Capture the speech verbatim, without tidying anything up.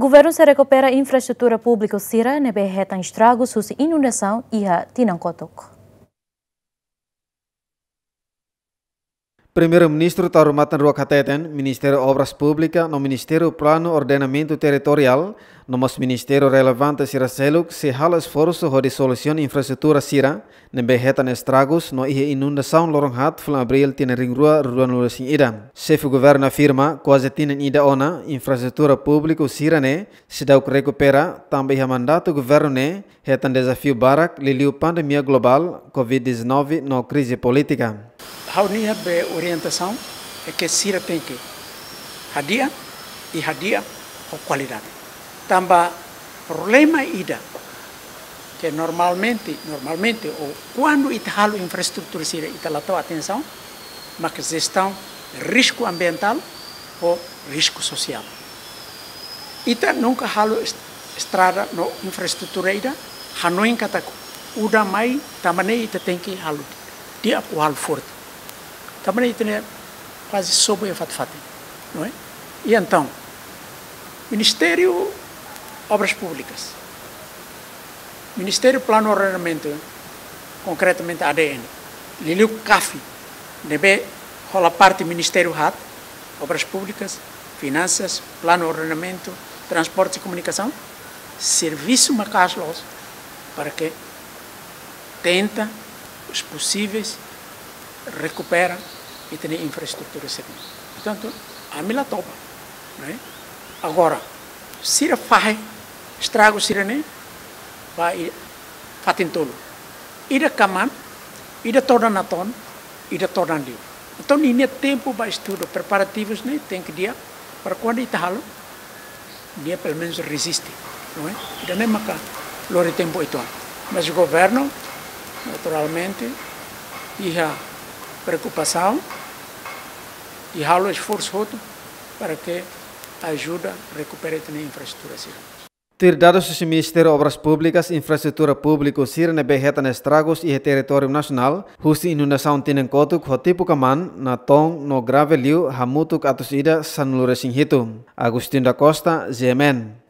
Governo se recupera a infraestrutura pública Sira nebe retan estragos sus inundação e a Tinankotok. Primeiro-Ministro Tarumatan Ruakateten, Ministério Obras Públicas, no Ministério Plano Ordenamento Territorial, no mas Ministério relevante Sira Seluk, se hala esforço de solução infraestrutura Sira, nebe retan estragos no ihe inundação lorong hat fulan abril tina ringrua ruan lulusin ida. Chefe governo afirma, quase tina ida ona, infraestrutura pública Sira ne, se dá o recupera, também ha mandato governo ne, retan desafio barak, liliu pandemia global, covid dezenove, no crise política. A única orientação é que Sira tem que hadia e hadia com qualidade. Também problema ida que normalmente normalmente ou quando ita halo infraestrutura Sira ita latou atenção, mas que gestão risco ambiental ou risco social. Ita nunca halo estrada no infraestrutura ida, hanoin kata uda mai também ita tem que halo dia o halo forte. Também tem quase sobre a fatfate, não é? E então, Ministério Obras Públicas, Ministério Plano Ordenamento, concretamente A D N, Liliu C A F, deve rolar parte Ministério Hat, Obras Públicas, Finanças, Plano Ordenamento, Transporte e Comunicação, serviço macaslos para que tenta os possíveis recupera e tem infraestrutura segura. Portanto, a mila topa, né? Agora, se faz estrago Sira ne, vai fatin tolo. Ida kaman, ida toda na ton, ida toda na livro. Então, nem tempo para estudo preparativos né, tem que dia para quando ita halo, dia pelo menos resiste, não é? Ida nem maca lore tempo itu. Mas o governo, naturalmente, ia preocupação e halo esforço para que ajuda a recuperar a infraestrutura Sira. Ter dados do Ministério Obras Públicas, Infraestrutura Pública Sira nebe retan estragos e território nacional, husi inundação Tinankotok hotipu kaman na tong no grave liu hamutuk atus ida sanluresing hitu. Agustin da Costa, Z M N.